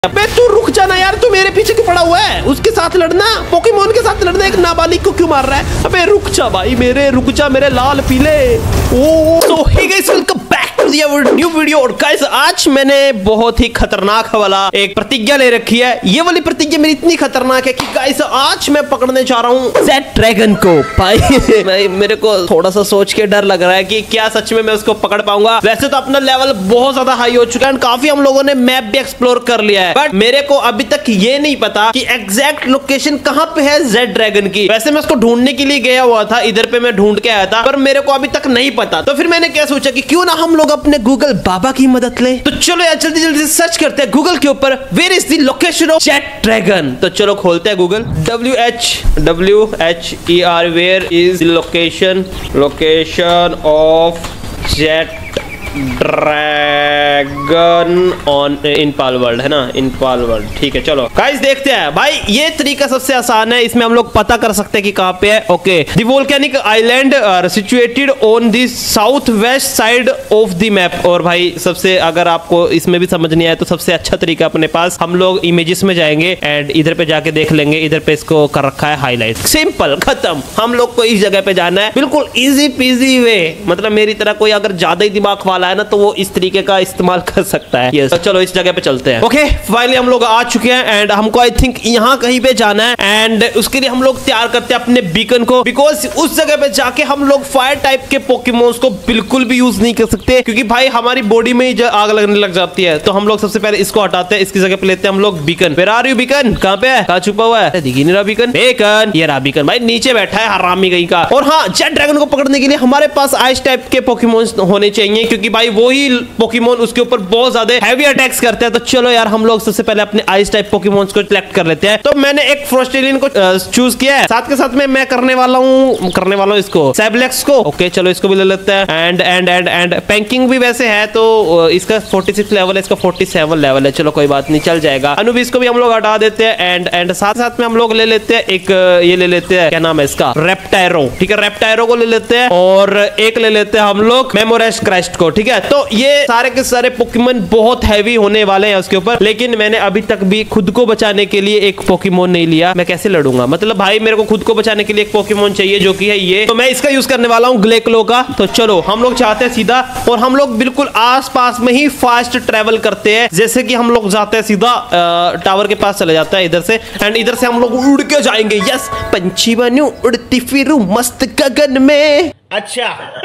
अबे तू रुक जाना यार, तू मेरे पीछे क्यों पड़ा हुआ है? उसके साथ लड़ना, पोकेमोन के साथ लड़ना, एक नाबालिग को क्यों मार रहा है? अबे रुक जा भाई, रुक जा मेरे लाल पीले। ओ तो hey guys, welcome back to the new video. और गाइस आज मैंने बहुत ही खतरनाक वाला एक प्रतिज्ञा ले रखी है। ये वाली प्रतिज्ञा मेरी इतनी खतरनाक है कि गाइस आज मैं पकड़ने जा रहा हूँ जेड ड्रैगन को। भाई मेरे को थोड़ा सा सोच के डर लग रहा है कि क्या सच में मैं उसको पकड़ पाऊंगा। वैसे तो अपना लेवल बहुत ज्यादा हाई हो चुका है, काफी हम लोगों ने मैप भी एक्सप्लोर कर लिया है, बट मेरे को अभी तक ये नहीं पता कि एग्जैक्ट लोकेशन कहाँ पे है जेड ड्रैगन की। वैसे मैं उसको ढूंढने के लिए गया हुआ था, इधर पे मैं ढूंढ के आया था, पर मेरे को अभी तक नहीं पता। तो फिर मैंने क्या सोचा कि क्यों ना हम लोग अपने गूगल बाबा की मदद ले। तो चलो यार जल्दी जल्दी से सर्च करते हैं गूगल के ऊपर, where is the location of jade dragon. तो चलो खोलते हैं Google, WHWHER where is location of jade dragon on in Palworld, है ना, इन पाल वर्ल्ड। ठीक है चलो गाइस देखते हैं। भाई ये तरीका सबसे आसान है, इसमें हम लोग पता कर सकते हैं कि कहां पे है। Okay, the volcanic island are situated on the south west side of the map. और भाई सबसे, अगर आपको इसमें भी समझ नहीं आया तो सबसे अच्छा तरीका अपने पास, हम लोग इमेजेस में जाएंगे एंड इधर पे जाके देख लेंगे, इधर पे इसको कर रखा है हाईलाइट, सिंपल खत्म। हम लोग को इस जगह पे जाना है, बिल्कुल इजी पीजी वे। मतलब मेरी तरह कोई अगर ज्यादा ही दिमाग वाला है ना तो वो इस तरीके का इस्तेमाल कर सकता है। yes. तो चलो इस जगह पे चलते हैं। ओके फाइनली हम लोग आ चुके हैं एंड हमको आई थिंक यहाँ कहीं पे जाना है एंड उसके लिए हम लोग तैयार करते हैं अपने बीकन को, बिकॉज उस जगह पे जाके हम लोग फायर टाइप के पोकेमोन्स को बिल्कुल भी यूज नहीं कर सकते, क्योंकि भाई हमारी बॉडी में ही आग लगने लग जाती है। तो हम लोग सबसे पहले इसको हटाते हैं, इसकी जगह पे लेते हैं हम लोग beacon. Where are you beacon? कहाँ पे है? कहाँ छुपा हुआ है? दिख ही नहीं रहा बीकन। बीकन, ये रहा बीकन। भाई नीचे बैठा है हरामी कहीं का। और हाँ, जेड ड्रैगन को पकड़ने के लिए हमारे पास आइस टाइप के पोकेमोन्स होने चाहिए, क्योंकि भाई वो ही पोकेमोन उसके ऊपर बहुत ज्यादा हैवी अटैक्स करते हैं। तो चलो यार हम लोग सबसे पहले अपने आइस टाइप पोकेमोन्स को सिलेक्ट कर लेते हैं। तो मैंने एक फ्रोस्टेलियन को चूज किया है, साथ के साथ में मैं करने वाला हूँ इसको सैबलेक्स को। ओके चलो इसको भी ले लेते हैं and and and and Penking भी वैसे है तो इसका 46 लेवल है, इसका 47 लेवल है। चलो कोई बात नहीं, चल जाएगा। अनुबिस को भी हम लोग हटा देते हैं एंड साथ साथ में हम लोग ले लेते हैं एक ये ले लेते हैं, क्या नाम है इसका, रेप्टायरो। ठीक है, रेप्टायरो को ले लेते हैं और एक ले लेते हैं हम लोग मेमोरेस क्राइस्ट को। ठीक है, तो ये सारे के सारे पोकेमोन बहुत हैवी होने वाले हैं उसके ऊपर, लेकिन मैंने अभी तक भी खुद को बचाने के लिए एक पोकेमोन नहीं लिया। मैं कैसे लड़ूंगा? मतलब भाई मेरे को खुद को बचाने के लिए एक पोकेमोन चाहिए जो कि है ये, तो मैं इसका यूज करने वाला हूँ ग्लेक्लो का। तो चलो हम लोग चाहते हैं सीधा, और हम लोग बिल्कुल आसपास में ही फास्ट ट्रेवल करते हैं। जैसे कि हम लोग जाते हैं सीधा टावर के पास चले जाता है इधर से, एंड इधर से हम लोग उड़ के जाएंगे। यस, पंछी बनूं उड़ती फिरूं मस्त गगन में। अच्छा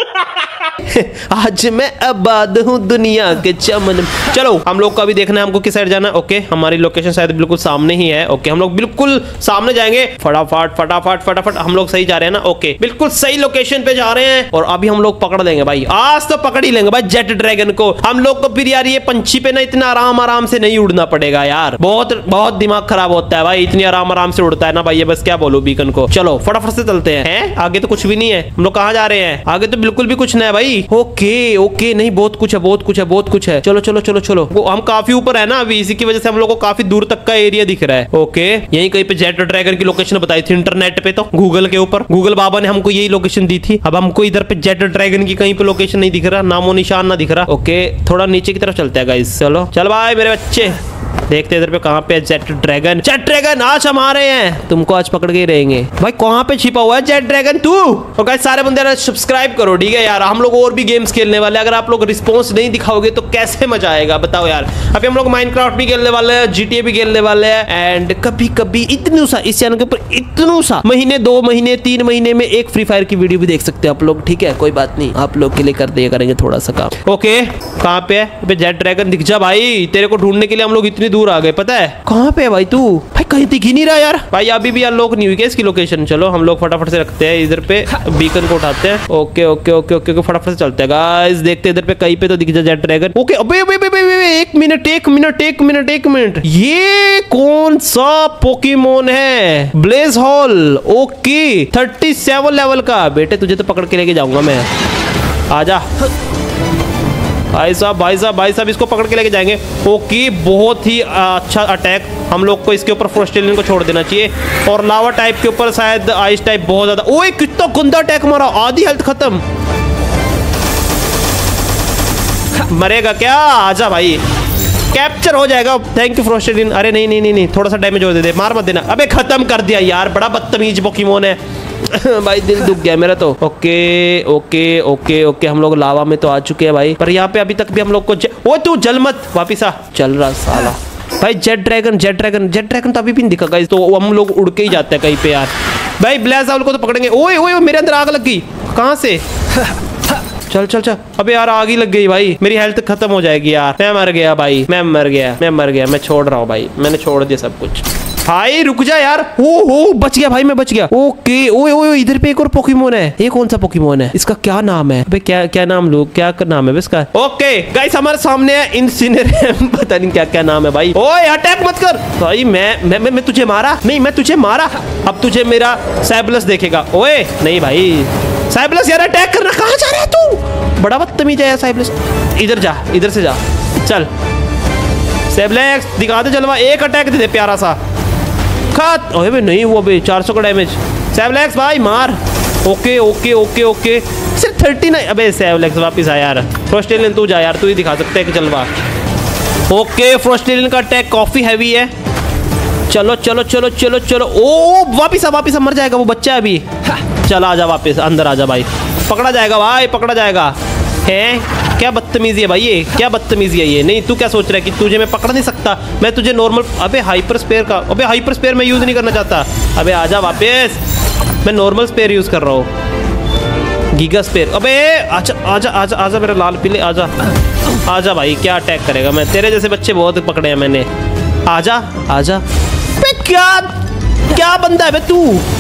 आज मैं आबाद हूँ दुनिया के चमन। चलो हम लोग का भी देखना है हमको किस साइड जाना है। ओके हमारी लोकेशन शायद बिल्कुल सामने ही है। ओके हम लोग बिल्कुल सामने जाएंगे, फटाफट फटाफट फटाफट। हम लोग सही जा रहे हैं ना? ओके बिल्कुल सही लोकेशन पे जा रहे हैं और अभी हम लोग पकड़ लेंगे भाई, आज तो पकड़ ही लेंगे भाई जेड ड्रैगन को। हम लोग को फिर यार ये पंछी पे ना इतना आराम से नहीं उड़ना पड़ेगा यार, बहुत दिमाग खराब होता है भाई, इतनी आराम से उड़ता है ना भाई ये, बस क्या बोलूं बीकन को। चलो फटाफट से चलते हैं। आगे तो कुछ भी नहीं है, हम लोग कहाँ जा रहे हैं? आगे तो बिल्कुल भी कुछ नहीं है भाई। ओके नहीं, बहुत कुछ है। चलो वो हम काफी ऊपर है ना अभी, इसी की वजह से हम लोग को काफी दूर तक का एरिया दिख रहा है। ओके यहीं कहीं पे जेड ड्रैगन की लोकेशन बताई थी इंटरनेट पे, तो गूगल के ऊपर गूगल बाबा ने हमको यही लोकेशन दी थी। अब हमको इधर पे जेड ड्रैगन की कहीं पे लोकेशन नहीं दिख रहा, नामो निशान ना दिख रहा। ओके थोड़ा नीचे की तरफ चलते हैं गाइस। चल भाई मेरे बच्चे, देखते हैं इधर पे कहाँ पे है जेड ड्रैगन। जेड ड्रैगन आज हम आ रहे हैं, तुमको आज पकड़ के ही रहेंगे। भाई कहाँ पे छिपा हुआ है जेड ड्रैगन तू? तो गाइस सारे बंदे सब्सक्राइब करो, ठीक है यार, हम लोग और भी गेम्स खेलने वाले। अगर आप लोग रिस्पॉन्स नहीं दिखाओगे तो कैसे मजा आएगा बताओ यार। अभी हम लोग माइनक्राफ्ट भी खेलने वाले हैं, GTA भी खेलने वाले हैं, एंड कभी कभी इतनू सा इस चैनल के ऊपर इतनू सा महीने 2 महीने 3 महीने में एक फ्री फायर की वीडियो भी देख सकते हैं आप लोग। ठीक है कोई बात नहीं, आप लोग के लिए कर दिया करेंगे थोड़ा सा काम। ओके कहाँ पे है जेड ड्रैगन? दिख जा भाई, तेरे को ढूंढने के लिए हम लोग इतनी दूर आ गए, पता है कहाँ पे है भाई तू? भाई कहीं दिख ही नहीं रहा यार। भाई अभी भी अनलॉक नहीं हुई क्या इसकी लोकेशन? चलो हम लोग फटाफट से रखते हैं इधर पे, बीकन को उठाते हैं। ओके फटाफट से चलते हैं गाइस, देखते हैं इधर पे कहीं पे तो दिख जाए जेड ड्रैगन। ओके अबे एक मिनट, ये कौन सा पोकेमोन है? Blaze hall. ओके 37 लेवल का। बेटे तुझे तो पकड़ के लेके जाऊंगा मैं, आजा भाई साहब इसको पकड़ के लेके जाएंगे। ओके बहुत ही अच्छा अटैक, हम लोग को इसके ऊपर फ्रोस्टेलियन को छोड़ देना चाहिए, और लावा टाइप के ऊपर शायद आइस टाइप बहुत ज्यादा। ओए कितना गंदा अटैक मारा, आधी हेल्थ खत्म। मरेगा क्या? आजा भाई, कैप्चर हो जाएगा। Thank you Frostallion. अरे नहीं नहीं नहीं नहीं, थोड़ा सा डैमेज हो दे, मार मत देना। अबे खत्म कर दिया यार, बड़ा बदतमीज पोकेमोन है। भाई दिल दुख गया मेरा तो। ओके ओके ओके ओके, हम लोग लावा में तो आ चुके हैं भाई, पर यहाँ पे अभी तक भी हम लोग को ओ तू जल मत, वापिस आ। चल रहा साला भाई। Jet dragon jet dragon jet dragon तो अभी भी नहीं दिखा गाइस, तो हम लोग उड़ के ही जाते हैं कहीं पे यार। भाई ब्लेज़ाउल को तो पकड़ेंगे। ओए ओए मेरे अंदर आग लग गई, कहाँ से? चल चल चल, अबे यार आग ही लग गई भाई, मेरी हेल्थ खत्म हो जाएगी यार। मैं मर गया भाई, मैं मर गया, मैं मर गया, मैं छोड़ रहा हूँ भाई, मैंने छोड़ दिया सब कुछ। भाई रुक जा यार। ओ बच गया भाई, मैं बच गया। ओके ओए ओए, इधर पे एक और पोकेमोन है। ये कौन सा पोकेमोन है? इसका क्या नाम है? अबे क्या क्या नाम लूं, क्या नाम है इसका? ओके गाइस, हमारे सामने है इंसिनेरेम। पता नहीं क्या क्या नाम है भाई। ओए अटैक मत कर भाई। मैं तुझे मारा नहीं, मैं तुझे मारा। अब तुझे मेरा सैबलस देखेगा। ओए नहीं भाई साइबलस यार, अटैक करना। कहाँ जा रहा है तू? बड़ा बदतमीज है यार साइबलस। इधर जा, इधर से जा, चल सैबलस दिखा दे जलवा। एक अटैक दे दे प्यारा सा। खत ओए नहीं हुआ बे, 400 का डैमेज। सैबलस भाई मार। ओके ओके ओके ओके, सिर्फ 39। अबे सैबलस वापिस आ यार। फ्रोस्टेलियन तू जा यार, तू ही दिखा सकता है कि जलवा। ओके फ्रोस्टेलियन का अटैक काफी हैवी है। चलो चलो चलो चलो चलो। ओ वापिस आ, वापिस आ, मर जाएगा वो बच्चा अभी। चल आजा वापस, अंदर आजा भाई। पकड़ा जाएगा भाई, पकड़ा जाएगा। है क्या बदतमीजी है भाई, ये क्या बदतमीजी है ये? नहीं तू क्या सोच रहा है कि तुझे मैं पकड़ नहीं सकता? मैं तुझे नॉर्मल। अबे हाइपर स्पेयर का, अबे हाइपर स्पेयर मैं यूज नहीं करना चाहता। अबे आजा वापस, मैं नॉर्मल स्पेयर यूज कर रहा हूँ, गीगा स्पेयर। अबे आजा आजा आजा आजा मेरा लाल पीले, आजा आजा भाई। क्या अटैक करेगा? मैं तेरे जैसे बच्चे बहुत पकड़े हैं मैंने। आजा आजा। क्या क्या बंदा है बे तू?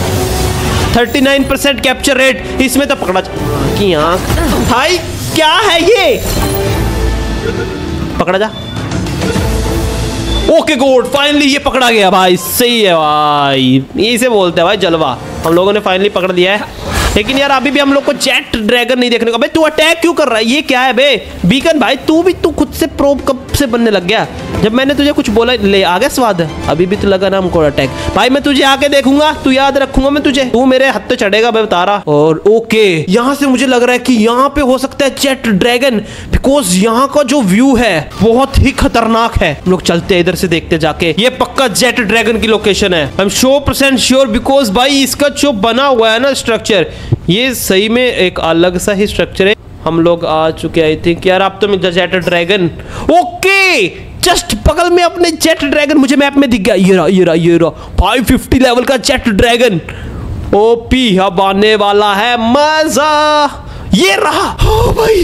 39% कैप्चर रेट, इसमें तो पकड़ा की आंख। भाई क्या है ये? पकड़ा जा। ओके गुड, फाइनली ये पकड़ा गया भाई। सही है भाई, इसे बोलते हैं भाई जलवा। हम लोगों ने फाइनली पकड़ लिया है। लेकिन यार अभी भी हम लोग को जेट ड्रैगन नहीं देखने को। अबे तू अटैक क्यों कर रहा है? ये क्या है बे बीकन भाई? तू खुद से प्रोब कब से बनने लग गया? जब मैंने तुझे कुछ बोला ले आ गया स्वाद। अभी भी तो लगा ना हमको अटैक। भाई मैं तुझे आके देखूंगा, तू याद रखूंगा मैं तुझे, तू मेरे हाथ पे चढ़ेगा मैं बता रहा। और ओके यहाँ से मुझे लग रहा है कि यहाँ पे हो सकता है जेट ड्रैगन, बिकॉज यहाँ का जो व्यू है बहुत ही खतरनाक है। हम लोग चलते हैं इधर से देखते जाके। ये पक्का जेट ड्रैगन की लोकेशन है, आई एम 100% श्योर, बिकॉज भाई इसका जो बना हुआ है ना स्ट्रक्चर, ये सही में एक अलग सा ही स्ट्रक्चर है। हम लोग आ चुके आई थिंक यार। अब तो मिल जेट ड्रैगन। ओके जस्ट बगल में अपने जेट ड्रैगन मुझे मैप में दिख गया। ये रहा ये रहा ये रहा 550 लेवल का जेट ड्रैगन। ओपी अब आने वाला है मजा। ये रहा। ओ भाई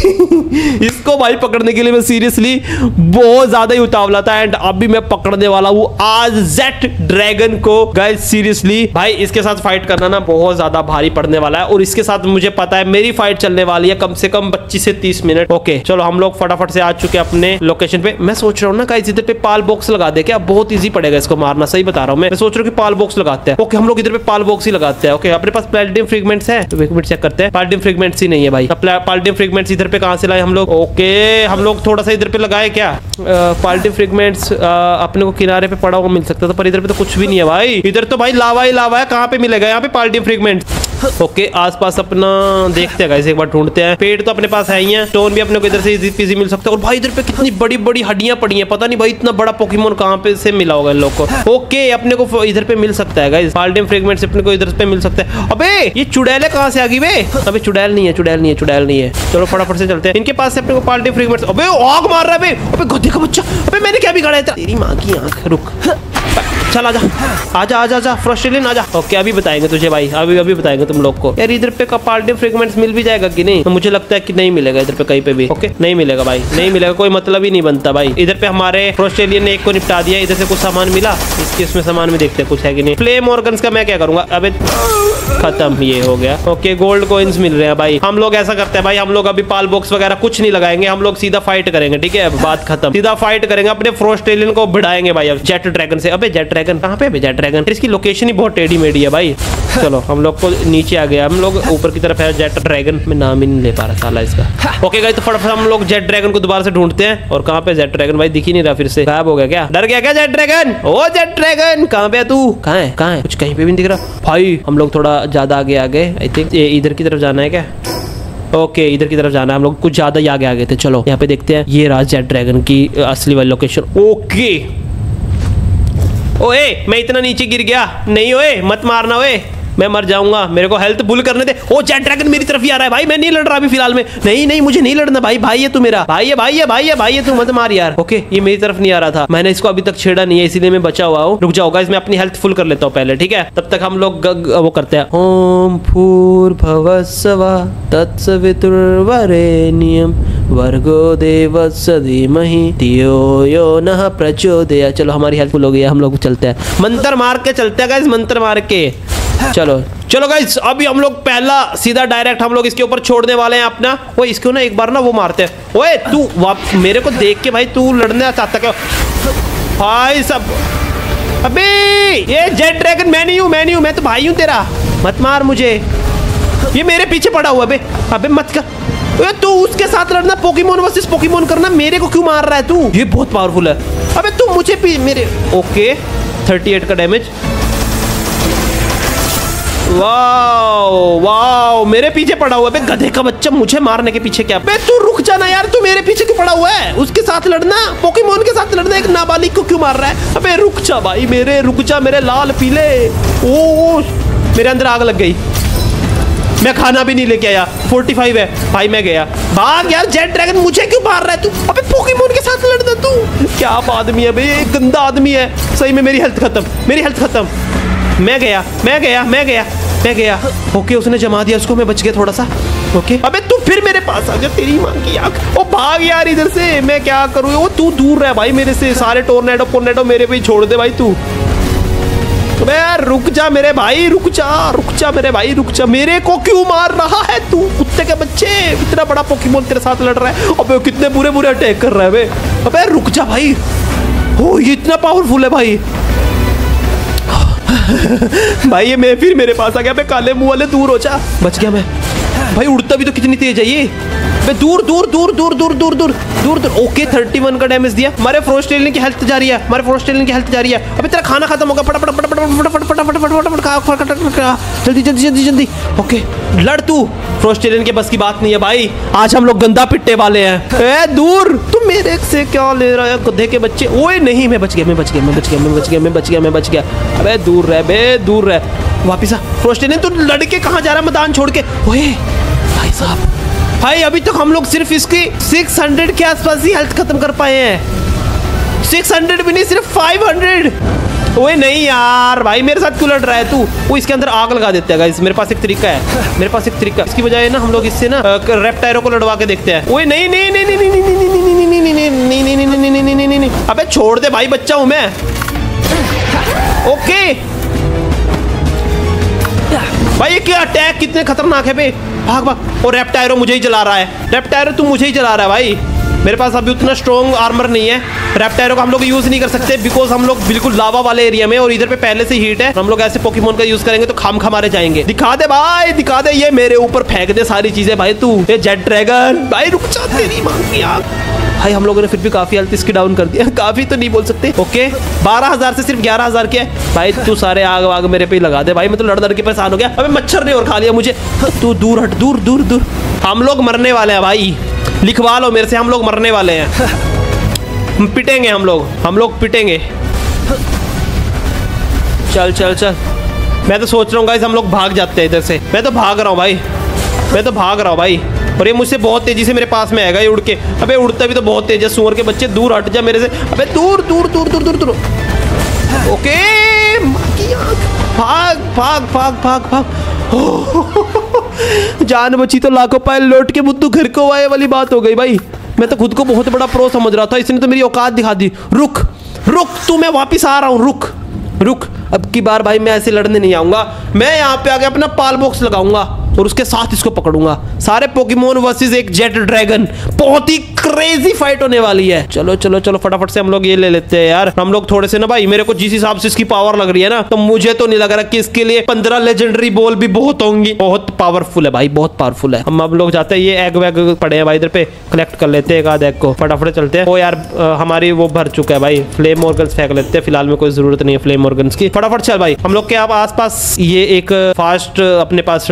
इसको भाई पकड़ने के लिए मैं सीरियसली बहुत ज्यादा ही उतावला था, एंड अभी मैं पकड़ने वाला हूँ आज जेट ड्रैगन को। गाइस सीरियसली भाई इसके साथ फाइट करना ना बहुत ज्यादा भारी पड़ने वाला है, और इसके साथ मुझे पता है मेरी फाइट चलने वाली है कम से कम 25 से 30 मिनट। ओके चलो हम लोग फटाफट से आ चुके हैं अपने लोकेशन पे। मैं सोच रहा हूँ ना गाइस इधर पे पाल बॉक्स लगा दे क्या, बहुत ईजी पड़ेगा इसको मारना। सही बता रहा हूँ मैं सोच रहा हूँ कि पाल बॉक्स लगाते हैं। ओके हम लोग इधर पे पाल बॉक्स ही लगाते हैं। ओके अपने पास पैलेडियम फ्रेगमेंट्स है, तो एक मिनट चेक करते हैं। पैलेडियम फ्रेगमेंट्स ही नहीं है भाई। पैलेडियम फ्रेगमेंट्स इधर पे कहां से लाए हम लोग? ओके हम लोग थोड़ा सा इधर पे लगाए क्या? पैलेडियम फ्रेगमेंट्स अपने को किनारे पे पड़ा हुआ मिल सकता था, पर इधर पे तो कुछ भी नहीं है भाई। इधर तो भाई लावा ही लावा है, कहां पे मिलेगा यहाँ पे पैलेडियम फ्रेगमेंट्स? ओके आसपास अपना देखते हैं गाइस, एक बार ढूंढते हैं। पेड़ तो अपने पास है ही है, स्टोन भी अपने को इधर से इजी पीजी मिल सकता है। और भाई इधर पे कितनी बड़ी बड़ी हड्डियां पड़ी हैं, पता नहीं भाई इतना बड़ा पोकेमोन कहां पे से मिला होगा इन लोग को। ओके अपने को इधर पे मिल सकता है गाइस, पैलेडियम फ्रेगमेंट्स अपने को इधर पे मिल सकता है। अबे ये चुड़ैल कहां से आ गई बे? अबे चुड़ैल नहीं है, चुड़ैल नहीं है, चुड़ैल नहीं है। चलो फटाफट से चलते हैं, इनके पास से अपने को पैलेडियम फ्रेगमेंट्स। अबे आग मार रहा है बे, अबे गधे का बच्चा। अबे मैंने क्या बिगाड़ा है? तेरी मां की आंख। रुक चल आजा आजा आजा आजा फ्रोस्टेलियन आजा। ओके अभी बताएंगे तुझे भाई, अभी अभी बताएंगे तुम लोग को। यार इधर पे पैलेडियम फ्रेगमेंट्स मिल भी जाएगा कि नहीं? तो मुझे लगता है कि नहीं मिलेगा इधर पे कहीं पे भी। ओके नहीं मिलेगा भाई, नहीं मिलेगा, कोई मतलब ही नहीं बनता भाई। इधर पे हमारे फ्रोस्टेलियन ने एक को निपटा दिया। इधर से कुछ सामान मिला, इसके इसमें सामान भी देखते हैं कुछ है कि नहीं। फ्लेम ऑर्गन्स का मैं क्या करूंगा? अबे खत्म, ये हो गया। ओके गोल्ड कॉइन्स मिल रहे हैं भाई। हम लोग ऐसा करते हैं भाई, हम लोग अभी पाल बॉक्स वगैरह कुछ नहीं लगाएंगे, हम लोग सीधा फाइट करेंगे। ठीक है बात खत्म, सीधा फाइट करेंगे, अपने फ्रोस्टेलियन को भिड़ाएंगे भाई अब जेट ड्रैगन से। अबे जेट ड्रैगन कहाँ पे? जेट ड्रैगन इसकी लोकेशन ही बहुत टेढ़ी मेढ़ी है भाई। चलो हम लोग को नीचे आ गया, हम लोग ऊपर की तरफ है जेट ड्रैगन। मैं नाम ही नहीं ले पा रहा साला इसका। ओके गाइस तो फटाफट हम लोग जेट ड्रैगन को दोबारा से ढूंढते हैं। और कहाँ पे जेट ड्रैगन? भाई दिख ही नहीं रहा, फिर से गायब हो गया क्या? डर गया क्या jet dragon? Oh jet dragon कहाँ पे है तू? कहाँ है कहाँ है? कुछ कहीं पे भी नहीं दिख रहा भाई। हम लोग थोड़ा ज्यादा आगे आ गए, आई थिंक इधर की तरफ जाना है क्या? ओके इधर की तरफ जाना है हम लोग, कुछ ज्यादा ही आगे आ गए थे। चलो यहाँ पे देखते हैं, ये रहा जेट ड्रैगन की असली वाली लोकेशन। ओके ओए मैं इतना नीचे गिर गया, नहीं ओए मत मारना ओए, मैं मर जाऊंगा, मेरे को हेल्थ फुल करने दे। ओ जेट ड्रैगन मेरी तरफ ही आ रहा है भाई, मैं नहीं लड़ रहा अभी फिलहाल में, नहीं नहीं मुझे नहीं लड़ना भाई, भाई है तू मेरा, भाई है भाई है भाई है भाई है, तू मत मार यार। ओके ये मेरी तरफ नहीं आ रहा था, मैंने इसको अभी तक छेड़ा नहीं है इसीलिए मैं बचा हुआ हूँ। रुक जाओ गाइस मैं अपनी हेल्थ फुल कर लेता हूँ पहले, ठीक है, तब तक हम लोग वो करते हैं। ओम भूर्भुवस्सुवः तत्सवितुर्वरेण्यं भर्गो देवस्य धीमहि धियो यो नः प्रचोदयात्। चलो हमारी हेल्प फुल हो गई है, हम लोग चलते हैं, मंत्र मार के चलते हैं गाइस, मंत्र मार के। चलो चलो गाइस अभी हम लोग पहला सीधा डायरेक्ट हम लोग इसके ऊपर छोड़ने वाले हैं अपना। वो इसको ना एक बार ना वो मारते हैं। ओए तू मेरे को देख के भाई तू लड़ना चाहता क्या भाई सब? अबे ये जेट ड्रैगन मैं नहीं हूँ, मैं तो भाई हूँ तेरा, मत मार मुझे, ये मेरे पीछे पड़ा हुआ। अबे मत कर, तू उसके साथ लड़ना, पोकेमोन वर्सेस पोकेमोन करना, मेरे को क्यों मार रहा है तू? ये बहुत पावरफुल है। अबे तू मुझे मेरे ओके 38 का डैमेज। वाओ वाओ मेरे पीछे पड़ा हुआ है, गधे का बच्चा, मुझे मारने के पीछे क्या? बे तू रुक जाना यार, तू मेरे पीछे क्यों पड़ा हुआ है? उसके साथ लड़ना, पोकेमोन के साथ लड़ना, एक नाबालिग को क्यों मार रहा है? अबे रुक जा भाई, रुक जा मेरे लाल पीले। ओ मेरे अंदर आग लग गई, मैं खाना भी नहीं लेके आया, 45 है भाई, मैं गया, भाग यार। जेट ड्रैगन मुझे क्यों मार रहा है तू? अबे पोकेमोन के साथ लड़ना तू, क्या आदमी है भाई, एक गंदा आदमी है सही में। मेरी हेल्थ खत्म, मैं गया। ओके उसने जमा दिया उसको, मैं बच गया थोड़ा सा। ओके अबे तू फिर मेरे पास आ गया, तेरी मां की आंख। ओ भाग यार इधर से, मैं क्या करूँ? वो तू दूर रह भाई मेरे से, सारे टोर्नेडो मेरे पे छोड़ दे भाई तू। अबे यार रुक जा मेरे भाई, रुक जा मेरे भाई, रुक जा, मेरे को क्यों मार रहा है तू? कुत्ते के बच्चे, इतना बड़ा पोकेमोन तेरे साथ लड़ रहा है, अबे कितने बुरे अटैक कर रहा है बे। अबे रुक जा भाई, ओ ये इतना पावरफुल है भाई। भाई ये मैं फिर मेरे पास आ गया, काले मुंह वाले, दूर हो जा। बच गया मैं भाई, उड़ता भी तो कितनी तेज है ये। दूर। ओके 31 का डैमेज दिया। हमारे फ्रोस्ट एलियन की हेल्थ जा रही है, अबे तेरा खाना खत्म होगा, फटाफट जल्दी। ओके लड़ तू, फ्रोस्ट एलियन के बस की बात नहीं है भाई, आज हम लोग गंदा पिट्टे वाले हैं। ए दूर, तू मेरे से क्या ले रहा है गधे के बच्चे? ओए नहीं, मैं बच गया। अबे दूर रह, वापिस आ। फ्रोस्ट एलियन तू लड़के कहाँ जा रहा है मैदान छोड़ के? ओए भाई साहब, भाई अभी तक हम लोग सिर्फ इसकी 600 के आसपास ही हेल्थ खत्म कर पाए हैं, 600 भी नहीं, सिर्फ 500। ओए नहीं यार भाई, मेरे साथ क्यों लड़ रहा है तू? वो इसके अंदर आग लगा देते हैं गाइस, मेरे पास एक तरीका है, इसकी बजाय ना हम लोग इससे ना रेप्टायरो को लड़वा के देखते हैं। ओए नहीं, अबे छोड़ दे भाई, बच्चा हूं मैं। ओके भाई ये क्या अटैक कितने खतरनाक है बे, भाग। और रेप्टायरो मुझे ही जला रहा है, तू मुझे ही जला रहा है भाई। मेरे पास अभी उतना स्ट्रॉन्ग आर्मर नहीं है, रेप्टायरो का हम लोग यूज नहीं कर सकते बिकॉज हम लोग बिल्कुल लावा वाले एरिया में, और इधर पे पहले से हीट है। हम लोग ऐसे पोकेमोन का यूज करेंगे तो खाम मारे जाएंगे। दिखा दे भाई, ये मेरे ऊपर फेंक दे सारी चीजें भाई तू, ये जेट ड्रैगन भाई, रुक जा तेरी मां की आंख। भाई हम लोगों ने फिर भी काफी हेल्थ इसकी डाउन कर दिया, काफी तो नहीं बोल सकते। ओके 12,000 से सिर्फ 11,000 के भाई, तू सारे आग मेरे पे ही लगा दे भाई, मैं तो लड़ के परेशान हो गया। अबे मच्छर ने और खा लिया मुझे, तू दूर हट, दूर। हम लोग मरने वाले हैं भाई, लिखवा लो मेरे से, हम लोग मरने वाले हैं। पिटेंगे हम लोग पिटेंगे। चल मैं तो सोच रहा हूँ गाइस हम लोग भाग जाते हैं इधर से, मैं तो भाग रहा हूँ भाई, और ये मुझसे बहुत तेजी से मेरे पास में आएगा ये उड़ के। अबे उड़ता भी तो बहुत तेज है, सूअर के बच्चे दूर हट जा मेरे से। अबे दूर। ओके भाग। जान बची तो लाखों पायल लौट के बुद्धू घर को आए वाली बात हो गई भाई। मैं तो खुद को बहुत बड़ा प्रो समझ रहा था, इसने तो मेरी औकात दिखा दी। रुक तू, मैं वापिस आ रहा हूँ, रुक। अब की बार भाई मैं ऐसे लड़ने नहीं आऊंगा, मैं यहाँ पे आके अपना पाल बॉक्स लगाऊंगा और उसके साथ इसको पकड़ूंगा। सारे पोकेमोन वर्सेस एक जेट ड्रैगन, बहुत ही क्रेजी फाइट होने वाली है। चलो फटाफट से हम लोग ये ले लेते हैं यार। हम लोग थोड़े से ना भाई, मेरे को जिस हिसाब से इसकी पावर लग रही है ना, तो मुझे तो नहीं लग रहा कि इसके लिए 15 लेजेंडरी बॉल भी बहुत होंगी। बहुत पावरफुल है भाई, बहुत पावरफुल है। हम लोग जाते हैं, ये एग वैग पड़े हैं भाई इधर पे, कलेक्ट कर लेते हैं एक आध एग को, फटाफट चलते हैं। वो यार हमारी वो भर चुका है भाई, फ्लेम ऑर्गन्स फेंक लेते हैं, फिलहाल में कोई जरूरत नहीं है फ्लेम ऑर्गन्स की। फटाफट चल भाई, हम लोग के आस पास ये एक फास्ट अपने पास ट्रैवल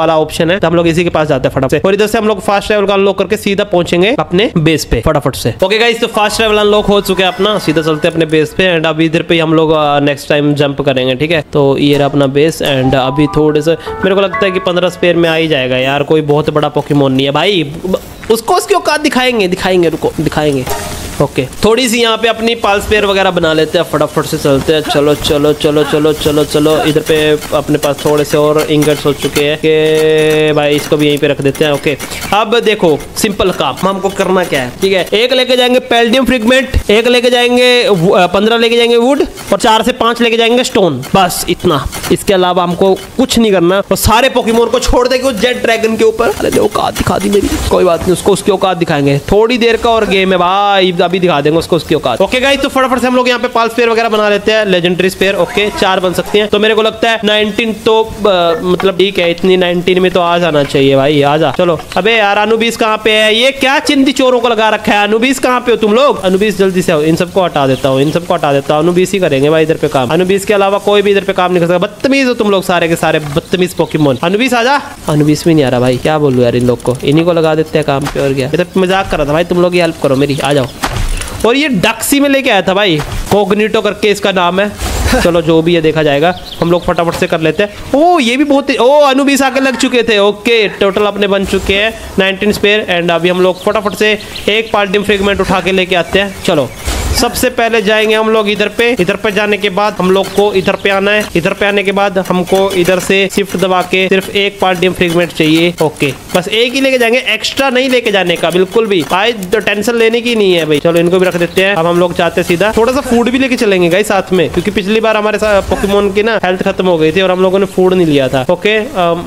वाला ऑप्शन है, तो हम लोग इसी के पास जाते हैं फटाफट से, और इधर से हम लोग फास्ट ट्रैवल का अनलॉक करके सीधा पहुंचेंगे अपने बेस पे फटाफट से। ओके गाइस, तो फास्ट ट्रैवल अनलॉक हो चुका है अपना, सीधा चलते हैं अपने बेस पे। एंड अभी इधर पे हम लोग नेक्स्ट टाइम जंप करेंगे, ठीक है। तो ये रहा अपना बेस। एंड अभी थोड़े से मेरे को लगता है कि 15 स्पेयर में आ ही जाएगा यार, कोई बहुत बड़ा पोकेमोन नहीं है भाई, उसको उसकी औकात दिखाएंगे, रुको दिखाएंगे। ओके, थोड़ी सी यहाँ पे अपनी पाल्स पेयर वगैरह बना लेते हैं, फटाफट से चलते हैं। चलो चलो चलो चलो चलो चलो, इधर पे अपने पास थोड़े से और इंगट्स हो चुके हैं कि भाई इसको भी यहीं पे रख देते हैं। ओके, अब देखो सिंपल काम हमको करना क्या है, ठीक है। एक लेके जाएंगे पैल्डियम फ्रेगमेंट, एक लेके जाएंगे 15 लेके जाएंगे वुड, और 4 से 5 लेके जाएंगे स्टोन, बस इतना। इसके अलावा हमको कुछ नहीं करना, और सारे पोकेमोन को छोड़ देंगे उस जेट ड्रैगन के ऊपर। अरे औकात दिखा दी मेरी, कोई बात नहीं, उसको उसकी औकात दिखाएंगे। थोड़ी देर का और गेम है भाई, अभी दिखा देंगे उसको उसकी औकात। ओके गाइस, तो फटाफट से हम लोग यहाँ पे पाल्स पेयर वगैरह बना लेते हैं, लेजेंडरी स्पेयर। ओके, 4 बन सकती हैं, तो मेरे को लगता है 19 तो मतलब ठीक है, इतनी 19 में तो आ जाना चाहिए भाई, आ जा। चलो, अबे यार अनुबीस कहाँ पे है? ये क्या चिंदी चोरों को लगा रखा है? अनुबीस कहाँ पे हो तुम लोग? अनुबीस जल्दी से आओ, इन सबको हटा देता हूँ, इन सबको हटा देता हूँ। अनुबीस ही करेंगे भाई इधर पे काम, अनुबीस के अलावा कोई भी इधर पे काम नहीं कर सकता। बदतमीज हो तुम लोग सारे के सारे, बदतमीज पोकेमोन। अनुबीस आजा। अनुबीस भी नहीं आ रहा भाई, क्या बोलूं यार इन लोग को, इन्हीं को लगा देते हैं काम पे, और क्या। इधर मजाक कर रहा था भाई, तुम लोग ही हेल्प करो मेरी, आ जाओ। और ये डक्सी में लेके आया था भाई, कोग्निटो करके इसका नाम है। चलो जो भी है देखा जाएगा, हम लोग फटाफट से कर लेते हैं। ओ ये भी बहुत, ओ अनुबीस आके लग चुके थे। ओके, टोटल अपने बन चुके हैं 19 स्पेयर। एंड अभी हम लोग फटाफट से एक पाल्डियम फ्रेगमेंट उठा के लेके आते हैं। चलो, सबसे पहले जाएंगे हम लोग इधर पे जाने के बाद हम लोग को इधर पे आना है। इधर पे आने के बाद हमको इधर से शिफ्ट दबा के सिर्फ एक पाल्डियम फ्रेगमेंट चाहिए। ओके, बस एक ही लेके जाएंगे, एक्स्ट्रा नहीं लेके जाने का बिल्कुल भी भाई, तो टेंशन लेने की नहीं है भाई। चलो इनको भी रख देते हैं। अब हम लोग चाहते हैं सीधा थोड़ा सा फूड भी लेके चलेंगे गाइस साथ में, क्योंकि पिछली बार हमारे साथ पोकेमोन की ना हेल्थ खत्म हो गई थी और हम लोगों ने फूड नहीं लिया था। ओके,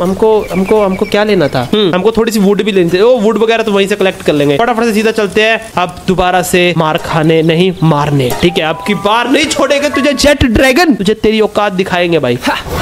हमको क्या लेना था? हमको थोड़ी सी वुड भी लेनी थी। वो वुड वगैरह तो वहीं से कलेक्ट कर लेंगे। फटाफट से सीधा चलते हैं, अब दोबारा से मार खाने नहीं मारने, ठीक है। अब की बार नहीं छोड़ेंगे तुझे जेट ड्रैगन, तुझे तेरी औकात दिखाएंगे भाई।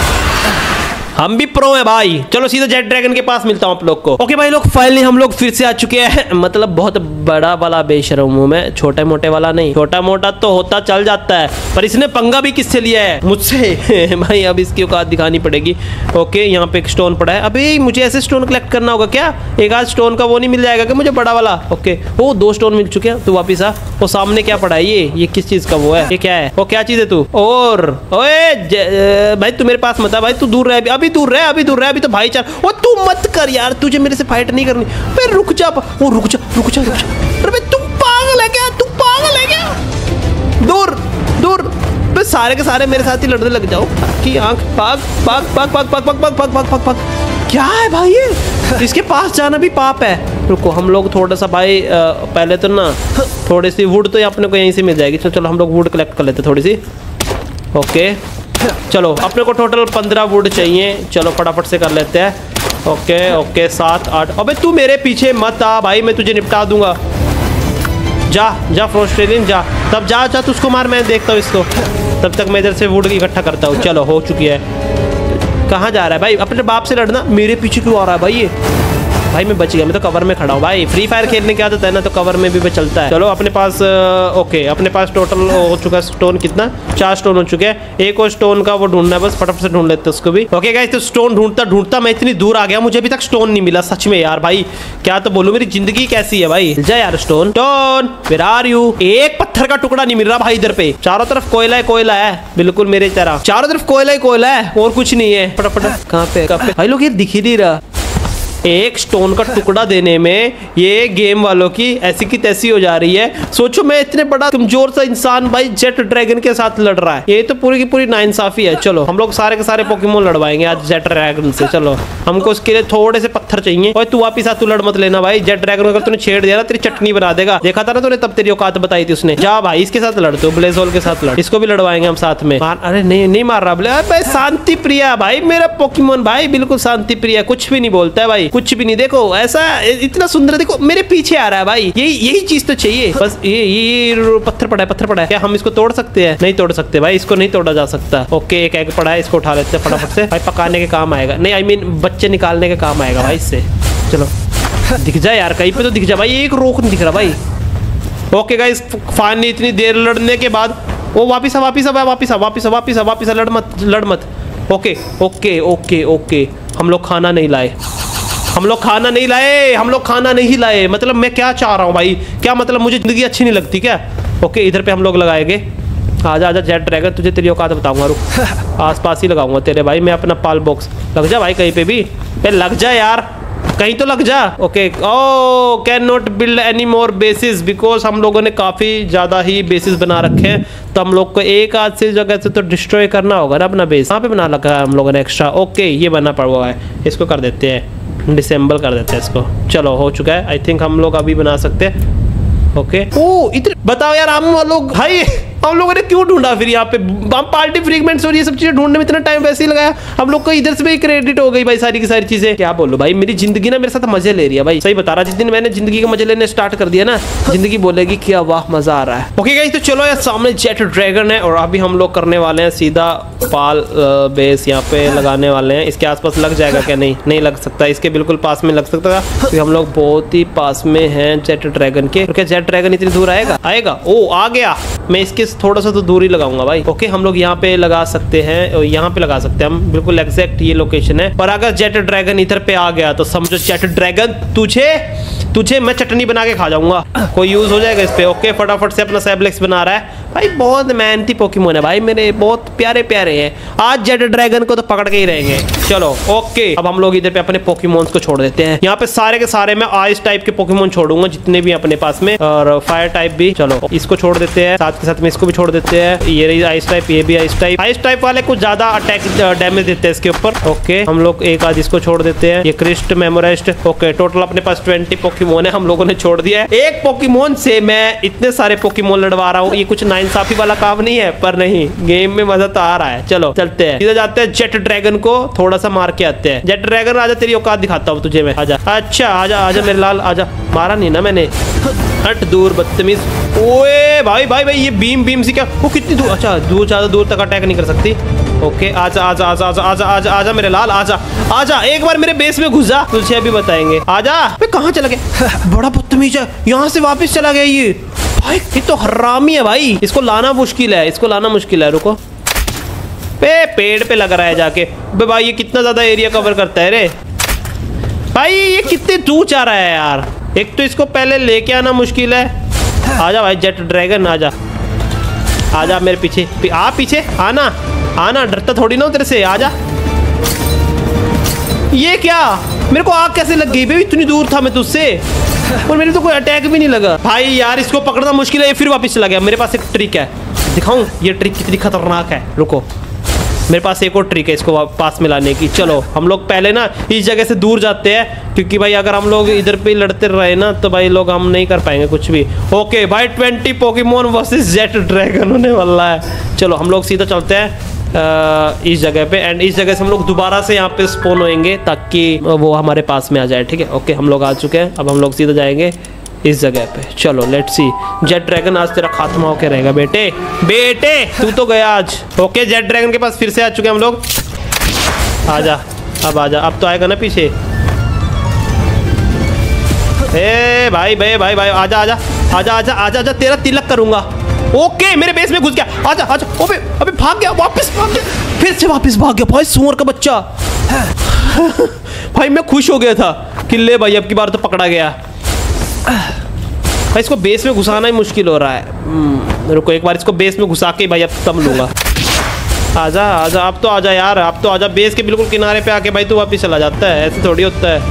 हम भी प्रो है भाई। चलो सीधा जेट ड्रैगन के पास मिलता हूँ आप लोग को। ओके भाई लोग, फाइनली हम लोग फिर से आ चुके हैं, मतलब बहुत बड़ा वाला बेशरम हूँ मैं, छोटे मोटे वाला नहीं। छोटा मोटा तो होता चल जाता है, पर इसने पंगा भी किससे लिया है? मुझसे। भाई अब इसकी औकात दिखानी पड़ेगी। ओके, यहाँ पे एक स्टोन पड़ा है। अबे मुझे ऐसे स्टोन कलेक्ट करना होगा क्या? एक आध स्टोन का वो नहीं मिल जाएगा क्या मुझे बड़ा वाला? ओके, वो 2 स्टोन मिल चुके हैं। तू वापिस आ। वो सामने क्या पड़ा है? ये किस चीज का वो है? ये क्या है? वो क्या चीज है तू? और ओए भाई तू मेरे पास मत आ भाई, तू दूर रह, अभी दूर रह, अभी दूर रह, अभी तो भाईचारा। वो तू मत कर यार, तुझे मेरे से फाइट नहीं करनी। मैं रुक जा, वो रुक जा रुक जा रुक जा। अरे तू पागल है क्या? तू पागल है क्या? दूर दूर, मैं सारे के सारे मेरे साथ ही लड़ने लग जाओ कि आंख। भाग भाग भाग भाग भाग भाग भाग भाग भाग भाग। क्या है भाई ये? इसके पास जाना भी पाप है। रुको, हम लोग थोड़ा सा भाई पहले तो ना थोड़ी सी वुड तो अपने को यहीं से मिल जाएगी। चलो हम लोग वुड कलेक्ट कर लेते थोड़ी सी। ओके, चलो अपने को टोटल 15 वुड चाहिए। चलो फटाफट से कर लेते हैं। Okay okay, 7 8। अबे तू मेरे पीछे मत आ भाई, मैं तुझे निपटा दूंगा। जा जा फ्रोस्ट्रेलियन जा, तब जा जा, तुझको मार, मैं देखता हूँ इसको। तब तक मैं इधर से वुड इकट्ठा करता हूँ। चलो हो चुकी है। कहाँ जा रहा है भाई? अपने बाप से लड़ना, मेरे पीछे क्यों आ रहा है भाई ये? भाई मैं बच गया, मैं तो कवर में खड़ा हूँ भाई। फ्री फायर खेलने की आदत है ना, तो कवर में भी चलता है। चलो अपने पास ओके, अपने पास टोटल हो चुका है स्टोन, कितना? 4 स्टोन हो चुके हैं। एक और स्टोन का वो ढूंढना है, बस फटाफट से ढूंढ लेते हैं उसको भी। ओके गाइस, तो स्टोन ढूंढता ढूंढता मैं इतनी दूर आ गया, मुझे अभी तक स्टोन नहीं मिला। सच में यार भाई, क्या तो बोलूं, मेरी जिंदगी कैसी है भाई। जा यार stone, stone where are you? एक पत्थर का टुकड़ा नहीं मिल रहा भाई इधर पे। चारों तरफ कोयला ही कोयला है, बिल्कुल मेरे तरह चारों तरफ कोयला ही कोयला है, और कुछ नहीं है। फटाफट कहाँ पे भाई लोग, ये दिख ही नहीं रहा। एक स्टोन का टुकड़ा देने में ये गेम वालों की ऐसी की तैसी हो जा रही है। सोचो मैं इतने बड़ा कमजोर सा इंसान भाई जेट ड्रैगन के साथ लड़ रहा है, ये तो पूरी की पूरी नाइंसाफी है। चलो हम लोग सारे के सारे पोकेमोन लड़वाएंगे आज जेट ड्रैगन से। चलो हमको उसके लिए थोड़े से पत्थर चाहिए। और तू वापिस आ, तू लड़ मत लेना भाई। जेट ड्रैगन अगर तूने छेड़ दिया ना, तेरी चटनी बना देगा। देखा था ना तूने, तब तेरी औकात बताई थी उसने। जा भाई इसके साथ लड़, तो ब्लेजोल के साथ लड़, इसको भी लड़वाएंगे हम साथ में। अरे नहीं नहीं मार रहा भाई, शांति प्रिया भाई, मेरा पोकेमोन भाई बिल्कुल शांति प्रिया, कुछ भी नहीं बोलता है भाई, कुछ भी नहीं। देखो ऐसा इतना सुंदर, देखो मेरे पीछे आ रहा है भाई, यही चीज तो चाहिए बस। ये पत्थर पड़ा है, पत्थर पड़ा है, क्या हम इसको तोड़ सकते हैं? नहीं तोड़ सकते भाई, इसको नहीं तोड़ा जा सकता। ओके, एक एग पड़ा है, इसको उठा लेते हैं फटाफट से भाई, पकाने के काम आएगा। नहीं आई मीन बच्चे निकालने के काम आएगा भाई इससे। चलो दिख जाए यार, कहीं पे तो दिख जाए भाई, एक रोक नहीं दिख रहा भाई। ओके गाइस, फाइनली इतनी देर लड़ने के बाद वो वापिस आ, वापिस आ, वापिस आ, वापिस आ, वापिस आ, वापिस आ, लड़ मत लड़ मत। ओके ओके ओके ओके, हम लोग खाना नहीं लाए, हम लोग खाना नहीं लाए, हम लोग खाना नहीं लाए। मतलब मैं क्या चाह रहा हूँ भाई, क्या मतलब मुझे जिंदगी अच्छी नहीं लगती क्या? ओके इधर पे हम लोग लगाएंगे। आजा आजा जेट ड्रैगन, तुझे तेरी औकात बताऊंगा, रुक आसपास ही लगाऊंगा तेरे भाई मैं अपना पाल बॉक्स। लग जा भाई कहीं पे भी, लग जा यार, कहीं तो लग जा। Okay oh can not build any more bases because हम लोगों ने काफ़ी ज़्यादा ही बेसिस बना रखे हैं, तो हम लोग को एक आध से जगह से तो डिस्ट्रॉय करना होगा ना अपना बेस। यहाँ पे बना रखा है हम लोगों ने एक्स्ट्रा। ओके ये बना पड़ हुआ है, इसको कर देते हैं डिसेंबल कर देते हैं इसको। चलो हो चुका है, आई थिंक हम लोग अभी बना सकते हैं। ओके ओ इधर बताओ यार, हम लोग भाई हम लोगों ने क्यों ढूंढा फिर यहाँ पे, हम पार्टी फ्रेगमेंट्स और ये सब चीजें ढूंढने में इतना टाइम वैसे ही लगाया, हम लोग को इधर से भी क्रेडिट हो गई भाई सारी की सारी चीजें। क्या बोलूं भाई, मेरी जिंदगी ना मेरे साथ मजे ले रही है भाई, सही बता रहा। जिस दिन मैंने जिंदगी के मजे लेने स्टार्ट कर दिया ना, जिंदगी बोलेगी क्या वाह मजा आ रहा है। ओके गाइस तो चलो यार, सामने जेट ड्रैगन है और अभी हम लोग करने वाले हैं सीधा पाल बेस यहाँ पे लगाने वाले हैं। इसके आसपास लग जाएगा क्या? नहीं नहीं लग सकता, इसके बिल्कुल पास में लग सकता था क्योंकि हम लोग बहुत ही पास में हैं जेट ड्रैगन के। क्या जेट ड्रैगन इतनी दूर आएगा? आएगा, ओ आ गया। मैं इसके थोड़ा सा तो दूरी लगाऊंगा भाई। ओके हम लोग यहाँ पे लगा सकते हैं और यहाँ पे लगा सकते हैं हम, बिल्कुल एग्जैक्ट ये लोकेशन है। पर अगर जेट ड्रैगन इधर पे आ गया तो समझो जेट ड्रैगन तुझे मैं चटनी बना के खा जाऊंगा, कोई यूज हो जाएगा इस पे। ओके फटाफट से अपना सैबलेक्स बना रहा है भाई, बहुत मेहनती पोकेमोन है भाई मेरे, बहुत प्यारे प्यारे हैं। आज जेट ड्रैगन को तो पकड़ के ही रहेंगे। चलो ओके अब हम लोग इधर पे अपने पोकेमोन्स को छोड़ देते हैं। यहाँ पे सारे के सारे मैं आइस टाइप के पोकेमोन छोड़ूंगा जितने भी अपने पास में, और फायर टाइप भी। चलो इसको छोड़ देते हैं, साथ के साथ में इसको भी छोड़ देते हैं। ये रही आइस टाइप, ये भी आइस टाइप। आइस टाइप वाले कुछ ज्यादा अटैक डैमेज देते हैं इसके ऊपर। ओके हम लोग एक आध इसको छोड़ देते हैं, ये क्रिस्ट मेमोराइज्ड। ओके टोटल अपने पास 20 पोकेमोन है, हम लोगों ने छोड़ दिया है। एक पोकेमोन से मैं इतने सारे पोकेमोन लड़वा रहा हूँ, ये कुछ नाइंसाफी वाला काम नहीं है, पर नहीं गेम में मजा तो आ रहा है। चलो चलते हैं, सीधा जाते हैं जेट ड्रैगन को थोड़ा सा मार के आते हैं। जेट ड्रैगन आजा, तेरी औकात दिखाता हूँ तुझे मैं, आजा। अच्छा आजा आजा मेरे लाल आजा, मारा नहीं ना मैंने, हट दूर बदतमीज। ओए भाई भाई भाई ये बीम सी क्या, वो कितनी दूर, अच्छा दूर ज्यादा दूर तक अटैक नहीं कर सकती। ओके आजा आजा आजा आजा आजा आजा आजा मेरे लाल आजा आजा, एक बार मेरे बेस में घुस जा, तुझे अभी बताएंगे। आजा, मैं कहाँ चला गया, बड़ा बदतमीज है, यहाँ से वापस चला गया ये भाई, ये तो हरामी है भाई, इसको लाना मुश्किल है, इसको लाना मुश्किल है। रुको पेड़ पे लग रहा है जाके, भाई ये कितना ज्यादा एरिया कवर करता है रे भाई, ये कितने दूर जा रहा है यार। एक तो इसको पहले लेके आना मुश्किल है। आजा भाई जेट ड्रैगन आजा आजा मेरे पीछे, पीछे आना आना, डरता थोड़ी ना तेरे से, आजा। ये क्या, मेरे को आग कैसे लग गई भाई, इतनी दूर था मैं तुझसे और मेरे तो कोई अटैक भी नहीं लगा भाई। यार इसको पकड़ना मुश्किल है, ये फिर वापस चला गया। मेरे पास एक ट्रिक है, दिखाऊं ये ट्रिक कितनी खतरनाक है। रुको मेरे पास एक और ट्रिक है इसको पास में लाने की। चलो हम लोग पहले ना इस जगह से दूर जाते हैं, क्योंकि भाई अगर हम लोग इधर पे लड़ते रहे ना तो भाई लोग हम नहीं कर पाएंगे कुछ भी। ओके भाई 20 पोकेमोन वर्सेस जेट ड्रैगन होने वाला है। चलो हम लोग सीधा चलते हैं इस जगह पे, एंड इस जगह से हम लोग दोबारा से यहाँ पे स्पॉन होएंगे ताकि वो हमारे पास में आ जाए। ठीक है ओके हम लोग आ चुके हैं, अब हम लोग सीधा जाएंगे इस जगह पे। चलो लेट्स सी, जेट ड्रैगन आज तेरा खात्मा होके रहेगा बेटे, तू तो गया आज। ओके जेट ड्रैगन के पास फिर से आ चुके हैं हम लोग, आजा अब आजा, अब तो आएगा ना पीछे। ए भाई भाई भाई भाई आजा आजा आजा आजा आजा आजा, तेरा तिलक करूंगा। ओके मेरे बेस में घुस गया, आजा आजा। ओबे अबे भाग गया, वापस भाग गया, फिर से वापस भाग गया भाई, सुअर का बच्चा। भाई मैं खुश हो गया था कि ले भाई अब की बार तो पकड़ा गया। भाई इसको बेस में घुसाना ही मुश्किल हो रहा है। रुको एक बार इसको बेस में घुसा के भाई अब तब लूंगा। आजा आजा, अब तो आजा यार, अब तो आजा। बेस के बिल्कुल किनारे पे आके भाई तू वापस चला जाता है, ऐसे थोड़ी होता है।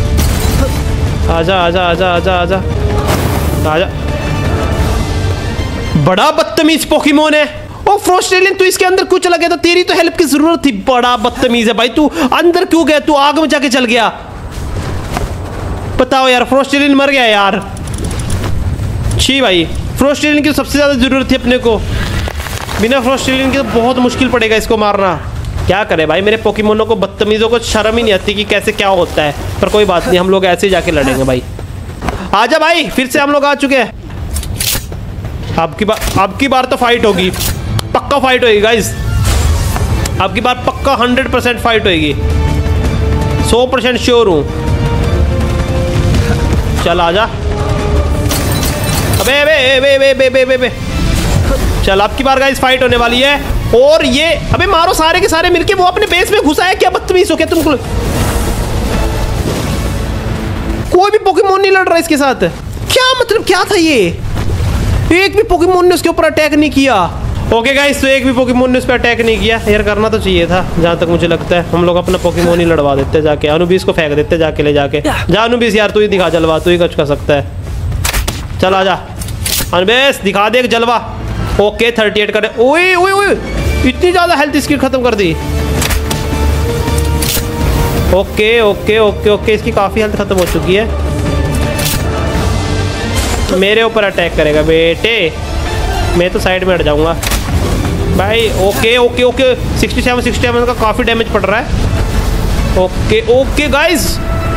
आजा आजा आजा आजा आजा आजा, बड़ा बदतमीज पोकेमोन है। ओ फ्रोस्टेलियन तू इसके अंदर क्यों चला गया था, तेरी तो हेल्प की जरूरत थी। बड़ा बदतमीज है भाई, तू अंदर क्यों गया, तू आग में जाके चल गया। बताओ यार, फ्रोस्टेलियन मर गया यार। छी भाई, फ्रोस्टेलियन की सबसे ज्यादा जरूरत थी अपने को, बिना फ्रोस्टेलियन के तो बहुत मुश्किल पड़ेगा इसको मारना। क्या करे भाई, मेरे पोकेमोनों को बदतमीजों को शर्म ही नहीं आती कि कैसे क्या होता है। पर कोई बात नहीं, हम लोग ऐसे ही जाके लड़ेंगे भाई। आजा भाई, फिर से हम लोग आ चुके हैं। अब की बार तो फाइट होगी, पक्का फाइट होगी गाइस। अब की बार पक्का 100% फाइट होगी, 100% श्योर हूँ। चल आजा, अबे बे बे बे बे बे बे बे। चल अब की बार गाइस फाइट होने वाली है। और ये अबे मारो सारे के सारे मिलके। वो अपने बेस में घुसा है, क्या बदतमीज हो क्या तुम? कोई भी पोकेमोन नहीं लड़ रहा इसके साथ। क्या मतलब क्या था ये? एक भी पोकेमोन ने उसके ऊपर अटैक नहीं किया। ओके गाइस, तो एक भी पोकेमोन ने उस पर अटैक नहीं किया। यार करना तो चाहिए था, जहाँ तक मुझे लगता है। हम लोग अपना पोकेमोन ही लड़वा देते जाके। अनुबीस को फेंक देते जाके, ले जाके। जा अनुबीस यार, तू ही दिखा जलवा, तू ही कुछ कर सकता है। चल आजा अनुबीस, दिखा दे एक जलवा। ओके 38 करे। ओए ओए ओए, इतनी ज्यादा हेल्थ इसकी खत्म कर दी। ओके ओके ओके ओके, इसकी काफी हेल्थ खत्म हो चुकी है। मेरे ऊपर अटैक करेगा बेटे, मैं तो साइड में हट जाऊंगा भाई। ओके ओके ओके, 67 का काफी डैमेज पड़ रहा है। ओके ओके गाइस,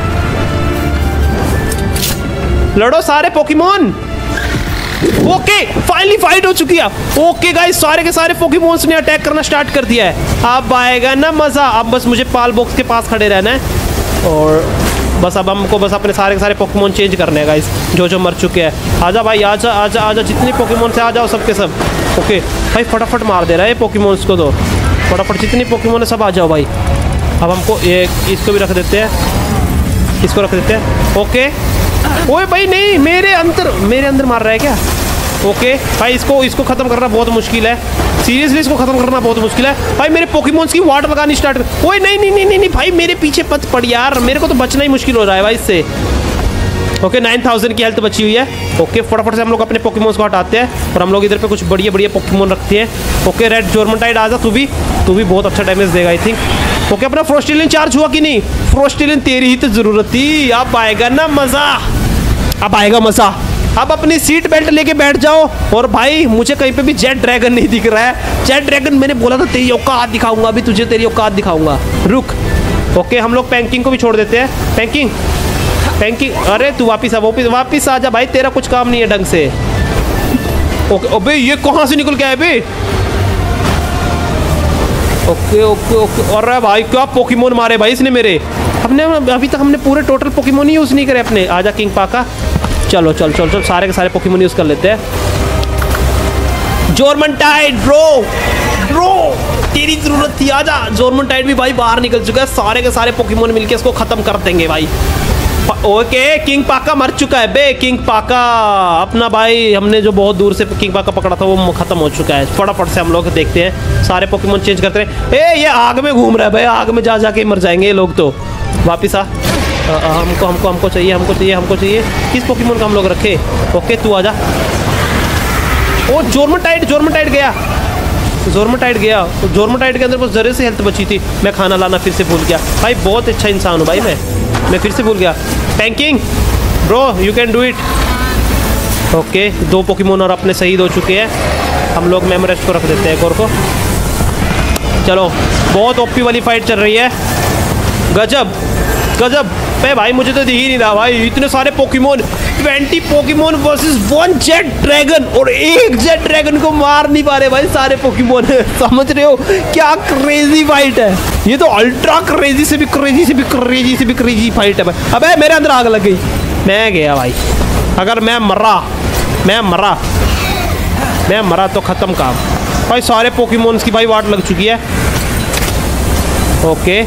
लड़ो सारे पोकेमोन। ओके फाइनली फाइट हो चुकी है। ओके गाइस, सारे के सारे पोकेमोन्स ने अटैक करना स्टार्ट कर दिया है। अब आएगा ना मजा। अब बस मुझे पाल बॉक्स के पास खड़े रहना है और बस अब हमको बस अपने सारे के सारे पोकेमोन चेंज करने हैं गाइस, जो मर चुके हैं। आजा भाई, आजा आजा आजा, जितने पोकेमोन से आ जाओ सबके सब। ओके भाई, फटाफट मार दे रहा है पोकेमोन्स को। तो फटाफट जितनी पोकेमोन है सब आ जाओ भाई। अब हमको इसको भी रख देते हैं, इसको रख देते हैं। ओके ओए भाई, नहीं मेरे अंदर मार रहा है क्या? ओके भाई, इसको खत्म करना बहुत मुश्किल है। सीरियसली इसको खत्म करना बहुत मुश्किल है भाई। मेरे पोकेमोन्स की वाट लगानी स्टार्ट कर। ओए नहीं नहीं नहीं नहीं नहीं भाई, मेरे पीछे मत पड़ यार, मेरे को तो बचना ही मुश्किल हो रहा है भाई इससे। ओके 9000 की हेल्थ बची हुई है। ओके फटाफट से हम लोग अपने पोकेमोन्स को हटाते हैं और हम लोग इधर पे कुछ बढ़िया बढ़िया पोकेमोन रखते हैं। ओके रेड जोर्मेंटाइड आजा, तू भी बहुत अच्छा डैमेज देगा आई थिंक। ओके अपना फ्रोस्टिलियन चार्ज हुआ कि नहीं? फ्रोस्टिलियन तेरी ही तो जरूरत थी। अब आएगा ना मजा, अब आएगा मजा। अब अपनी सीट बेल्ट लेके बैठ जाओ। और भाई मुझे कहीं पे भी जेट ड्रैगन नहीं दिख रहा है। जेट ड्रैगन मैंने बोला था तेरी औकात दिखाऊंगा, अभी तुझे तेरी औकात दिखाऊंगा, रुक। ओके हम लोग पैंकिंग को भी छोड़ देते हैं। पैंकिंग, अरे तू वापिस आ जा भाई, तेरा कुछ काम नहीं है ढंग से। ओके अबे ये कहाँ से निकल गया अबे? ओके ओके ओके, अरे भाई क्या पोकेमोन मारे भाई इसने मेरे। अभी तक हमने पूरे टोटल पोकेमोन ही यूज नहीं करे अपने। आजा किंग पाका, चलो चल चल चल, सारे के सारे पोकेमोन यूज कर लेते हैं। जोर्मेंटाइड ब्रो तेरी जरूरत थी, आजा। जोर्मेंटाइड भी भाई बाहर निकल चुका है। सारे के सारे पोकेमोन मिलके इसको खत्म कर देंगे भाई। ओके किंग पाका मर चुका है बे। किंग पाका अपना भाई, हमने जो बहुत दूर से किंग पाका पकड़ा था वो खत्म हो चुका है। फटाफट से हम लोग देखते हैं, सारे पोकेमोन चेंज करते हैं। ये आग में घूम रहा है भाई, आग में जा जाके मर जाएंगे ये लोग। तो वापिस आ, हमको चाहिए। किस पोकेमोन का हम लोग रखे? ओके तू आजा। ओ जोर्मेंटाइड गया। जोर्मेंटाइड के अंदर बस जरे से हेल्थ बची थी। मैं खाना लाना फिर से भूल गया भाई, बहुत अच्छा इंसान हूँ भाई मैं फिर से भूल गया। Penking bro you can do it. Okay 2 Pokemon और अपने शहीद हो चुके हैं। हम लोग मेमोरेस्ट को रख देते हैं एक और को। चलो बहुत ओपी वाली फाइट चल रही है। गजब पे भाई, मुझे तो दिख ही नहीं रहा भाई, इतने सारे Pokemon. 20 Pokemon versus 1 jet dragon, और एक जेट ड्रैगन को मार नहीं पा रहे भाई सारे पोकेमोन। समझ रहे हो क्या क्रेजी फाइट है ये? तो अल्ट्रा क्रेजी से भी क्रेजी फाइट है भाई। अबे मेरे अंदर आग लग गई, मैं गया भाई। अगर मैं मरा तो खत्म काम भाई। सारे पोकेमोन्स की भाई वाट लग चुकी है। ओके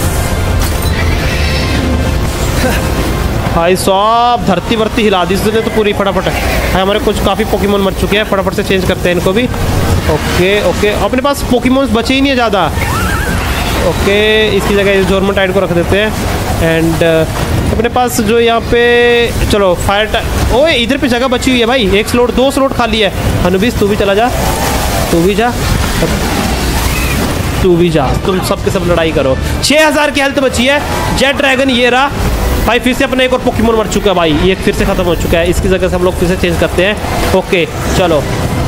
भाई साहब, धरती वर्ती हिला दी इसने तो पूरी। फटाफट है, हमारे कुछ काफ़ी पोकेमोन मर चुके हैं। फटाफट से चेंज करते हैं इनको भी। ओके अपने पास पोकेमोन्स बचे ही नहीं है ज़्यादा। ओके इसकी जगह जोर्मेंटाइड को रख देते हैं। एंड अपने पास जो यहाँ पे, चलो फायर ओए इधर पे जगह बची हुई है भाई। 1 स्लॉट 2 स्लॉट खाली है। अनुबीस तू भी चला जा, तू भी जा, तुम सबके सब लड़ाई करो। 6000 की हेल्थ बची है। जेट ड्रैगन ये रहा भाई। फिर से अपना एक और पोकेमोन मर चुका है भाई, ये फिर से खत्म हो चुका है। इसकी जगह से हम लोग फिर से चेंज करते हैं। ओके चलो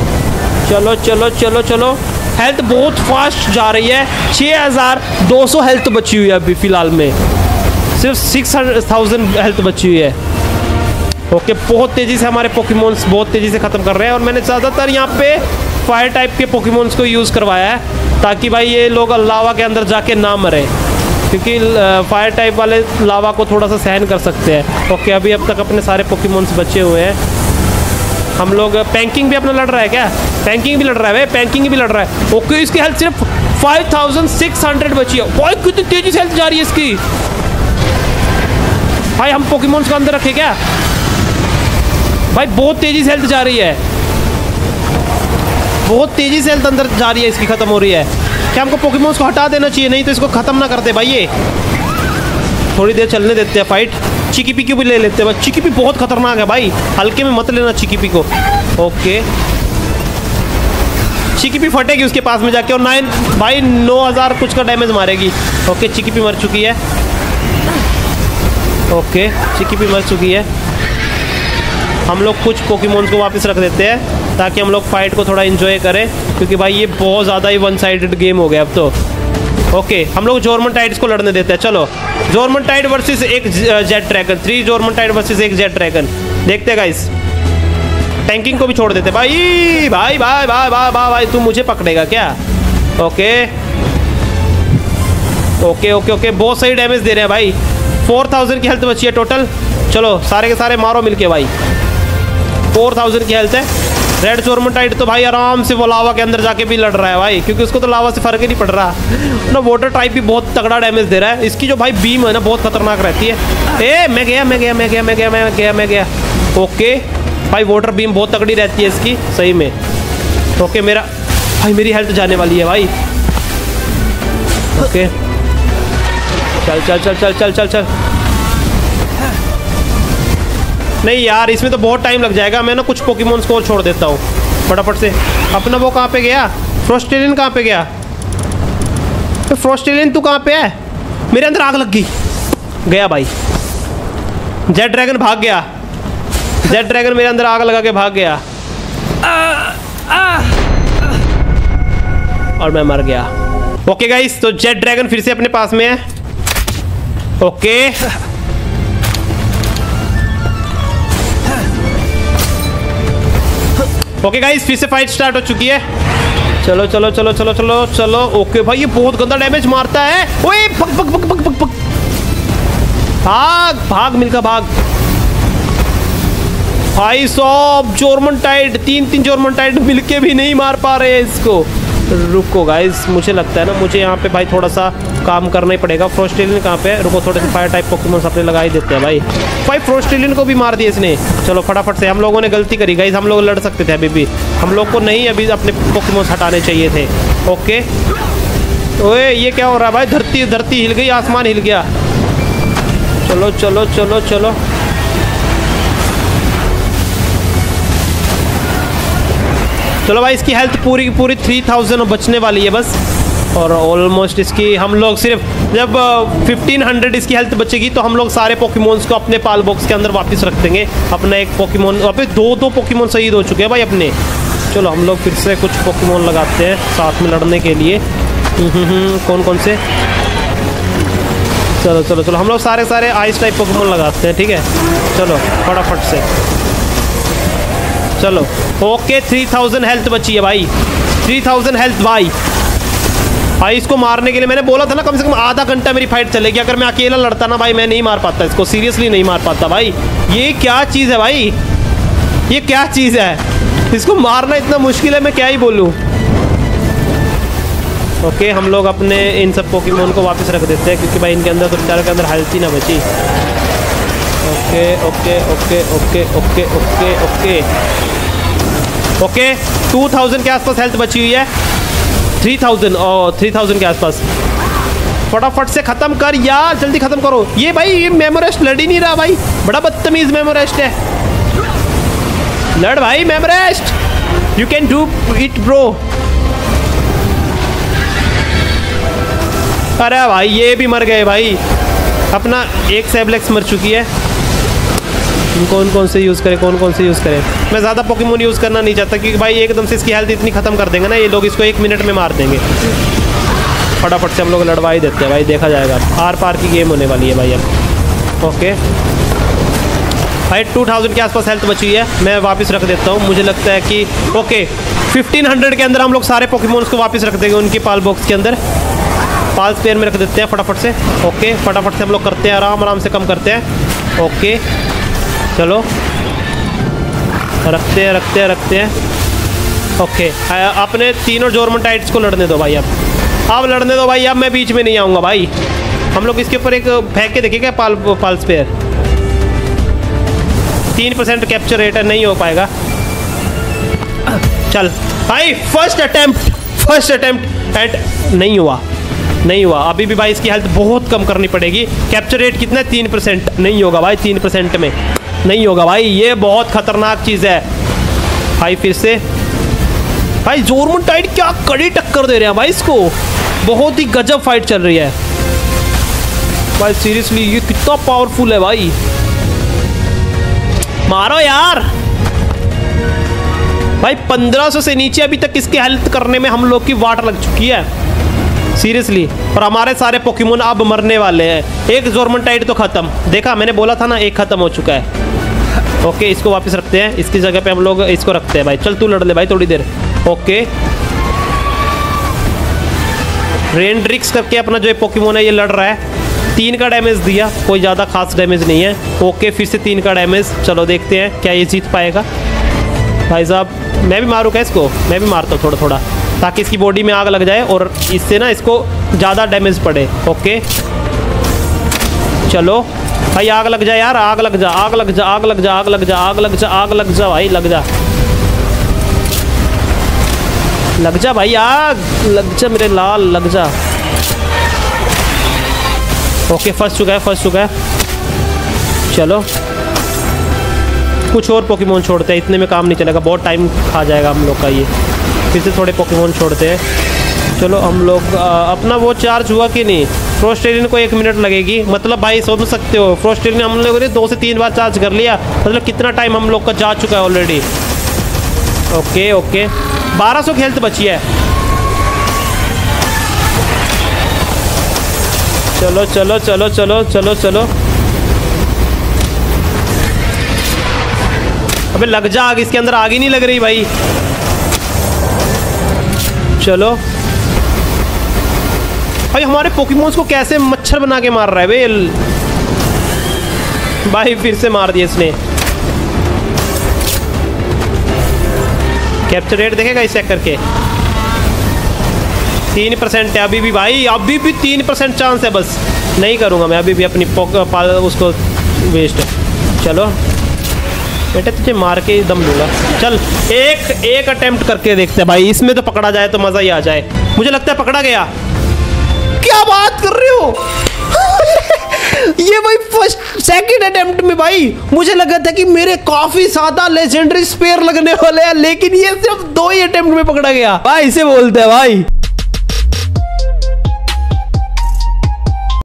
हेल्थ बहुत फास्ट जा रही है। 6200 हेल्थ बची हुई है अभी फिलहाल में, सिर्फ 6000 हेल्थ बची हुई है। ओके बहुत तेज़ी से हमारे पोकेमोन्स बहुत तेज़ी से ख़त्म कर रहे हैं। और मैंने ज़्यादातर यहाँ पे फायर टाइप के पोकेमोन्स को यूज़ करवाया है ताकि भाई ये लोग लावा के अंदर जाके ना मरे, क्योंकि फायर टाइप वाले लावा को थोड़ा सा सहन कर सकते हैं। ओके अभी अब तक अपने सारे पोकेमोन्स बचे हुए हैं। हम लोग पैंकिंग भी अपना लड़ रहा है क्या? पैंकिंग भी लड़ रहा है भाई, पैंकिंग भी लड़ रहा है। ओके, इसकी हेल्थ सिर्फ 5600 बची है भाई। कितनी तेजी से हेल्थ जा रही है इसकी भाई। हम पोकेमॉन्स को अंदर रखे क्या भाई? बहुत तेजी से हेल्थ जा रही है, बहुत तेजी से हेल्थ अंदर जा रही है इसकी, खत्म हो रही है। क्या हमको पोकेमॉन्स को हटा देना चाहिए? नहीं तो इसको खत्म ना करते भाई। ये थोड़ी देर चलने देते हैं फाइट। चिकीपी भी ले लेते हैं भाई। चिकीपी बहुत खतरनाक है भाई, हल्के में मत लेना चिकीपी को। ओके, चिकीपी फटेगी उसके पास में जाके और 9000 कुछ का डैमेज मारेगी। ओके, चिकीपी मर चुकी है। ओके, चिकीपी मर चुकी है। हम लोग कुछ पोकेमॉन्स को वापस रख देते हैं ताकि हम लोग फाइट को थोड़ा एंजॉय करें, क्योंकि भाई ये बहुत ज़्यादा ही वन साइडेड गेम हो गया अब तो। ओके, हम लोग जोर्मोंटाइड्स को लड़ने देते हैं। चलो, जोर्मोंटाइड वर्सेस एक जेट ड्रैगन, 3 जोर्मोंटाइड वर्सेस एक जेट ड्रैगन। देखते हैं गाइस। टैंकिंग को भी छोड़ देते भाई। भाई भाई भाई भाई भाई भाई, तू मुझे पकड़ेगा क्या? ओके ओके ओके ओके, बहुत सही डैमेज दे रहे हैं भाई। 4000 की हेल्थ बची है टोटल। चलो, सारे के सारे मारो मिलके भाई। 4000 की हेल्थ है। रेड जोर्मोंटाइड तो भाई आराम से वो लावा के अंदर जाके भी लड़ रहा है भाई, क्योंकि उसको तो लावा से फर्क ही नहीं पड़ रहा ना। वाटर टाइप भी बहुत तगड़ा डैमेज दे रहा है। इसकी जो भाई बीम है ना, बहुत खतरनाक रहती है। ए, मैं गया। ओके भाई, वाटर बीम बहुत तगड़ी रहती है इसकी, सही में। ओके, मेरी हेल्थ जाने वाली है भाई। ओके, चल। नहीं यार, इसमें तो बहुत टाइम लग जाएगा। मैं ना कुछ पोकेमॉन्स को और छोड़ देता हूँ फटाफट से। अपना वो कहाँ पे गया? फ्रोस्टेलियन कहाँ पे गया? तो फ्रोस्टेलियन तू कहाँ पे है? मेरे अंदर आग लग गया भाई। जेट ड्रैगन भाग गया। जेट ड्रैगन मेरे अंदर आग लगा के भाग गया और मैं मर गया। ओके गाइस, तो जेट ड्रैगन फिर से अपने पास में है। ओके, ओके गाइस, फिर से फाइट स्टार्ट हो चुकी है। चलो। ओके भाई, ये बहुत गंदा डैमेज मारता है। ओए, भग। भाग मिलकर भाग भाई। सब जोर्मोंटाइड, 3 जोर्मोंटाइड मिलके भी नहीं मार पा रहे हैं इसको। रुको गाइस, मुझे लगता है ना, मुझे यहाँ पे भाई थोड़ा सा काम करना ही पड़ेगा। फ्रोस्टेलियन कहाँ पे है? रुको, थोड़े से फायर टाइप पोकेमॉन्स अपने लगा ही देते हैं भाई। फ्रोस्टेलियन को भी मार दिया इसने। चलो फटाफट से, हम लोगों ने गलती करी गाइस। हम लोग लड़ सकते थे अभी भी, हम लोग को नहीं अभी अपने पोकेमॉन्स हटाने चाहिए थे। ओके, ओए ये क्या हो रहा है भाई? धरती हिल गई, आसमान हिल गया। चलो। चलो भाई, इसकी हेल्थ पूरी की पूरी 3000 बचने वाली है बस। और ऑलमोस्ट इसकी हम लोग सिर्फ जब 1500 इसकी हेल्थ बचेगी तो हम लोग सारे पोकेमॉन्स को अपने पाल बॉक्स के अंदर वापस रख देंगे। अपना एक पोकेमॉन, वापस 2 पोकेमॉन शहीद हो चुके हैं भाई अपने। चलो, हम लोग फिर से कुछ पोकेमॉन लगाते हैं साथ में लड़ने के लिए। कौन से? चलो, हम लोग सारे आइस टाइप पोकेमॉन लगाते हैं, ठीक है। चलो फटाफट से, चलो। ओके, 3000 हेल्थ बची है भाई। 3000 हेल्थ भाई। इसको मारने के लिए मैंने बोला था ना, कम से कम आधा घंटा मेरी फाइट चलेगी। अगर मैं अकेला लड़ता ना भाई, मैं नहीं मार पाता इसको, सीरियसली नहीं मार पाता भाई। ये क्या चीज़ है भाई? ये क्या चीज़ है? इसको मारना इतना मुश्किल है, मैं क्या ही बोलूँ। ओके, हम लोग अपने इन सब पोकेमॉन को वापस रख देते हैं, क्योंकि भाई इनके अंदर तो बेचारे के अंदर हेल्थ ही ना बची। ओके, 2000 के आसपास हेल्थ बची हुई है। 3000 के आसपास। फटाफट से खत्म कर यार, जल्दी खत्म करो। ये भाई, ये मेमोरेस्ट लड़ ही नहीं रहा भाई, बड़ा बदतमीज मेमोरेस्ट है। लड़ भाई मेमोरेस्ट, you can do it bro. अरे भाई, ये भी मर गए भाई। अपना एक सेबलेक्स मर चुकी है। कौन से यूज़ करें? मैं ज़्यादा पोकेमॉन यूज़ करना नहीं चाहता, क्योंकि भाई एकदम से इसकी हेल्थ इतनी ख़त्म कर देंगे ना ये लोग, इसको 1 मिनट में मार देंगे। फटाफट से हम लोग लड़वा ही देते हैं भाई, देखा जाएगा। आर पार की गेम होने वाली है भाई अब। ओके भाई, 2000 के आसपास हेल्थ बची है। मैं वापस रख देता हूँ। मुझे लगता है कि ओके, 1500 के अंदर हम लोग सारे पोकेमॉन्स को वापस रख देंगे उनकी पाल बॉक्स के अंदर। पाल स्पेयर में रख देते हैं फटाफट से। ओके, फटाफट से हम लोग करते हैं, आराम से कम करते हैं। ओके, चलो रखते हैं। ओके अपने तीनों जोरमोटाइट्स को लड़ने दो भाई। अब लड़ने दो भाई। अब मैं बीच में नहीं आऊँगा भाई। हम लोग इसके ऊपर एक फेंक के देखेंगे पल्स पेयर। 3% कैप्चर रेट है, नहीं हो पाएगा। चल भाई फर्स्ट अटेम्प्ट एंड नहीं हुआ। अभी भी भाई इसकी हेल्थ बहुत कम करनी पड़ेगी। कैप्चर रेट कितना है? 3%। नहीं होगा भाई, 3% में नहीं होगा भाई। ये बहुत खतरनाक चीज़ है भाई। फिर से भाई जोरमोटाइड क्या कड़ी टक्कर दे रहे हैं भाई इसको। बहुत ही गजब फाइट चल रही है भाई। सीरियसली ये कितना पावरफुल है भाई। मारो यार भाई। 1500 से नीचे अभी तक इसके हेल्थ करने में हम लोग की वाट लग चुकी है सीरियसली। और हमारे सारे पोकेमोन अब मरने वाले हैं। एक जोरमोटाइड तो खत्म। देखा मैंने बोला था ना, एक खत्म हो चुका है। ओके इसको वापस रखते हैं। इसकी जगह पे हम लोग इसको रखते हैं भाई। चल तू लड़ ले भाई थोड़ी देर। ओके रेनड्रिक्स करके अपना जो पोकेमोन है ये लड़ रहा है। 3 का डैमेज दिया, कोई ज़्यादा खास डैमेज नहीं है। ओके फिर से 3 का डैमेज। चलो देखते हैं क्या ये जीत पाएगा भाई साहब। मैं भी मारूँ क्या इसको? मैं भी मारता हूँ थोड़ा थोड़ा, ताकि इसकी बॉडी में आग लग जाए और इससे ना इसको ज़्यादा डैमेज पड़े। ओके चलो भाई आग लग जा यार। आग लग जा, आग लग जा, आग लग जा, आग लग जा, आग लग जा, आग लग जा भाई। लग जा, लग जा भाई, आग लग जा मेरे लाल, लग जा। ओके फंस चुका है। चलो कुछ और पोकेमोन छोड़ते हैं। इतने में काम नहीं चलेगा, बहुत टाइम खा जाएगा हम लोग का ये। फिर से थोड़े पोकेमोन छोड़ते हैं। चलो हम लोग अपना वो चार्ज हुआ कि नहीं? फ्रोस्टेलियन को 1 मिनट लगेगी। मतलब भाई समझ सकते हो फ्रोस्टेलियन हम लोगों ने 2 से 3 बार चार्ज कर लिया। मतलब कितना टाइम हम लोग का जा चुका है ऑलरेडी। ओके 1200 की हेल्थ बची है। चलो अबे लग जा आग। इसके अंदर आग ही नहीं लग रही भाई। चलो भाई हमारे पोकेमोन्स को कैसे मच्छर बना के मार रहा है बे भाई। फिर से मार दिया इसने। कैप्चर रेट देखेगा इस चेक करके। 3% है अभी भी भाई, अभी भी 3% चांस है। बस नहीं करूँगा मैं अभी भी अपनी उसको वेस्ट। चलो बेटे तुझे मार के दम दूंगा। चल एक अटेम्प्ट करके देखते हैं भाई। इसमें तो पकड़ा जाए तो मज़ा ही आ जाए। मुझे लगता है पकड़ा गया। क्या बात कर रहे हो ये भाई सेकंड अटेम्प्ट में भाई मुझे लगा था कि मेरे काफी ज्यादा लेजेंडरी स्पेयर लगने वाले हैं, लेकिन ये सिर्फ 2 ही अटेम्प्ट में पकड़ा गया भाई। इसे बोलते हैं भाई